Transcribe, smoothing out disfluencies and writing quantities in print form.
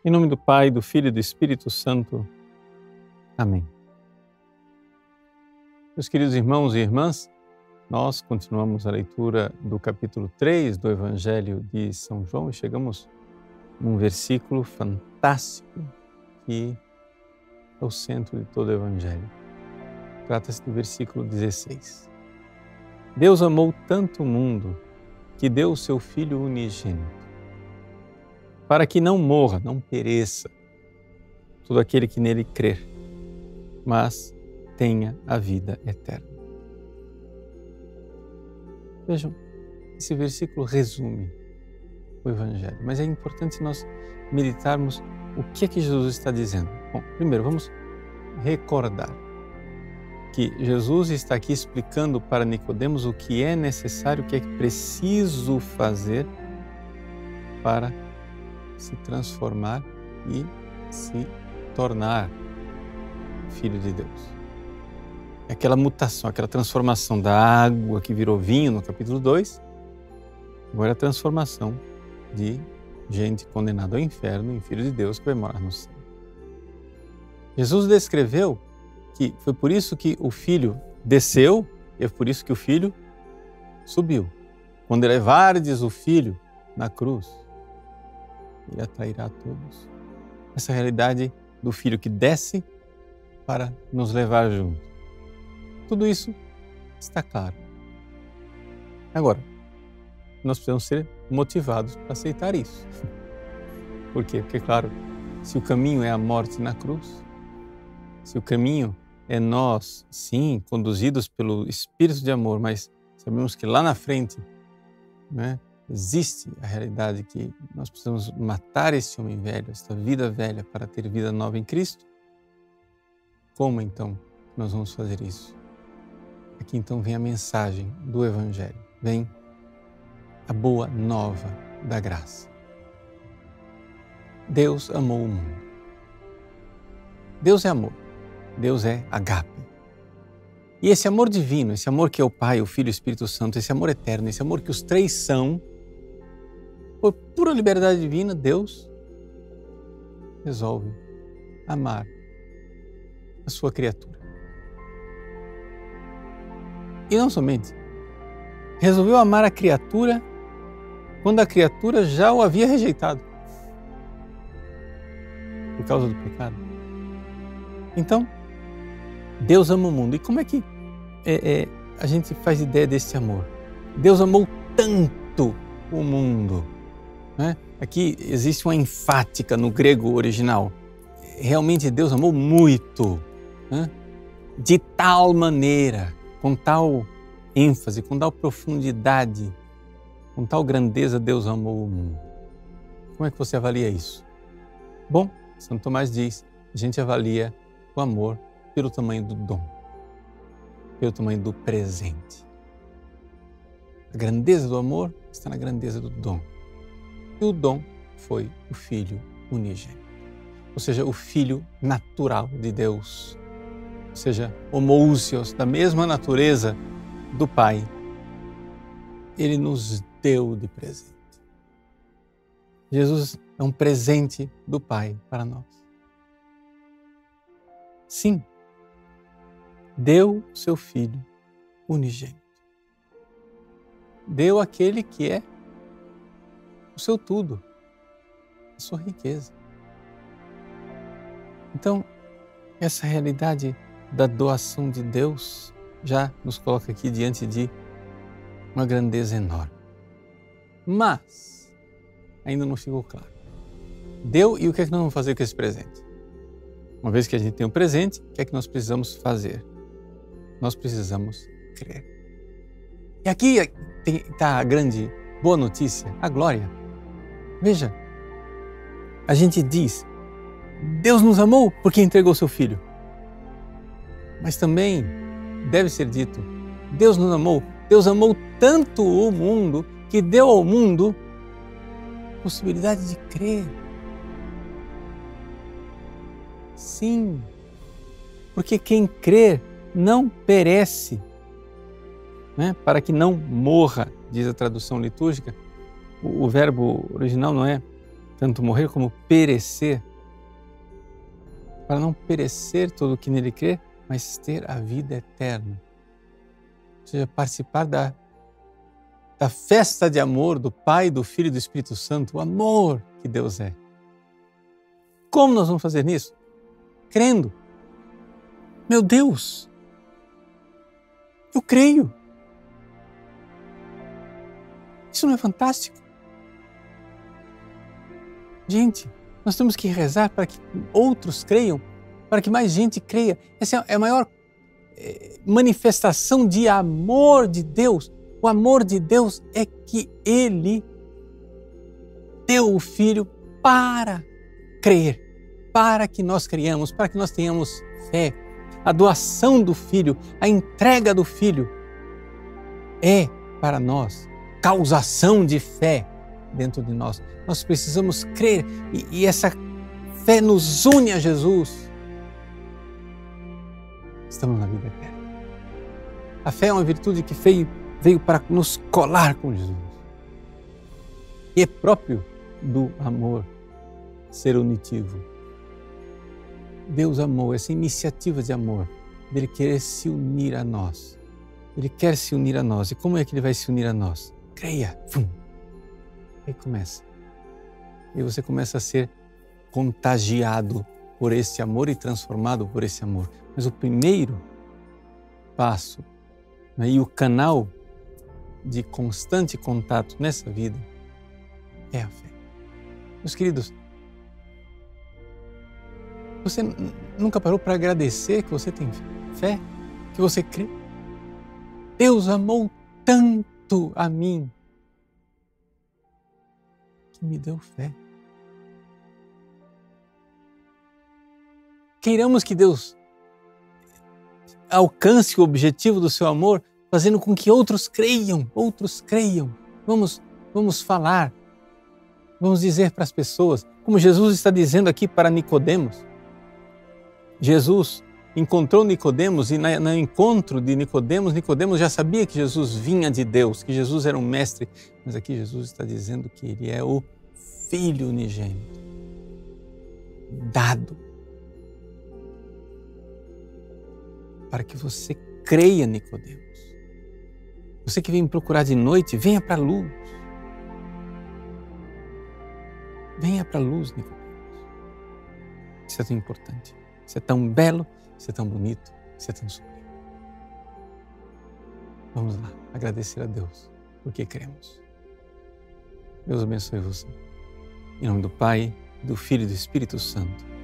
Em nome do Pai, do Filho e do Espírito Santo. Amém. Meus queridos irmãos e irmãs, nós continuamos a leitura do capítulo 3 do Evangelho de São João e chegamos num versículo fantástico que é o centro de todo o Evangelho. Trata-se do versículo 16. Deus amou tanto o mundo que deu o seu Filho unigênito, para que não morra, não pereça todo aquele que nele crer, mas tenha a vida eterna. Vejam, esse versículo resume o Evangelho, mas é importante nós meditarmos o que é que Jesus está dizendo. Bom, primeiro vamos recordar que Jesus está aqui explicando para Nicodemos o que é necessário, o que é preciso fazer para se transformar e se tornar filho de Deus. Aquela mutação, aquela transformação da água que virou vinho no capítulo 2, agora é a transformação de gente condenada ao inferno em filho de Deus que vai morar no céu. Jesus descreveu que foi por isso que o Filho desceu e é por isso que o Filho subiu. Quando levardes o Filho na cruz, ele atrairá a todos. Essa realidade do Filho que desce para nos levar junto. Tudo isso está claro. Agora, nós precisamos ser motivados para aceitar isso. Por quê? Porque, claro, se o caminho é a morte na cruz, se o caminho é nós, sim, conduzidos pelo Espírito de amor, mas sabemos que lá na frente, né, existe a realidade que nós precisamos matar esse homem velho, esta vida velha, para ter vida nova em Cristo. Como então nós vamos fazer isso? Aqui então vem a mensagem do Evangelho, vem a boa nova da graça. Deus amou o mundo. Deus é amor, Deus é agape. E esse amor divino, esse amor que é o Pai, o Filho e o Espírito Santo, esse amor eterno, esse amor que os três são, por pura liberdade divina, Deus resolve amar a sua criatura. E não somente, resolveu amar a criatura quando a criatura já o havia rejeitado por causa do pecado. Então, Deus ama o mundo. E como é que a gente faz ideia desse amor? Deus amou tanto o mundo. Né? Aqui existe uma enfática no grego original. Realmente Deus amou muito, né? De tal maneira, com tal ênfase, com tal profundidade, com tal grandeza, Deus amou o mundo. Como é que você avalia isso? Bom, Santo Tomás diz, a gente avalia o amor pelo tamanho do dom, pelo tamanho do presente. A grandeza do amor está na grandeza do dom. E o dom foi o Filho unigênito, ou seja, o Filho natural de Deus, ou seja, homousios, da mesma natureza do Pai. Ele nos deu de presente. Jesus é um presente do Pai para nós. Sim, deu seu Filho unigênito. Deu aquele que é o seu tudo, a sua riqueza. Então, essa realidade da doação de Deus já nos coloca aqui diante de uma grandeza enorme. Mas, ainda não ficou claro. Deu e o que é que nós vamos fazer com esse presente? Uma vez que a gente tem um presente, o que é que nós precisamos fazer? Nós precisamos crer. E aqui está a grande boa notícia, a glória. Veja, a gente diz, Deus nos amou porque entregou seu Filho. Mas também deve ser dito, Deus nos amou, Deus amou tanto o mundo que deu ao mundo a possibilidade de crer. Sim, porque quem crer não perece, né? Para que não morra, diz a tradução litúrgica. O verbo original não é tanto morrer como perecer, para não perecer todo o que nele crê, mas ter a vida eterna. Ou seja, participar da festa de amor do Pai, do Filho e do Espírito Santo, o amor que Deus é. Como nós vamos fazer isso? Crendo. Meu Deus, eu creio. Isso não é fantástico? Gente, nós temos que rezar para que outros creiam, para que mais gente creia. Essa é a maior manifestação de amor de Deus. O amor de Deus é que Ele deu o Filho para crer, para que nós creiamos, para que nós tenhamos fé. A doação do Filho, a entrega do Filho é para nós causação de fé dentro de nós. Nós precisamos crer e essa fé nos une a Jesus. Estamos na vida eterna. A fé é uma virtude que veio para nos colar com Jesus. E é próprio do amor ser unitivo. Deus amou, essa iniciativa de amor, dele querer se unir a nós. Ele quer se unir a nós. E como é que ele vai se unir a nós? Creia. Aí começa. E você começa a ser contagiado por esse amor e transformado por esse amor. Mas o primeiro passo, né, e o canal de constante contato nessa vida é a fé. Meus queridos, você nunca parou para agradecer que você tem fé, que você crê? Deus amou tanto a mim que me deu fé. Queiramos que Deus alcance o objetivo do seu amor, fazendo com que outros creiam. Vamos falar, vamos dizer para as pessoas, como Jesus está dizendo aqui para Nicodemos. Jesus encontrou Nicodemos e no encontro de Nicodemos já sabia que Jesus vinha de Deus, que Jesus era um mestre, mas aqui Jesus está dizendo que ele é o Filho unigênito, dado para que você creia, Nicodemos. Você que vem me procurar de noite, venha para a luz. Venha para a luz, Nicodemos. Isso é tão importante, isso é tão belo, isso é tão bonito, isso é tão sublime. Vamos lá, agradecer a Deus, porque cremos. Deus abençoe você. Em nome do Pai, do Filho e do Espírito Santo.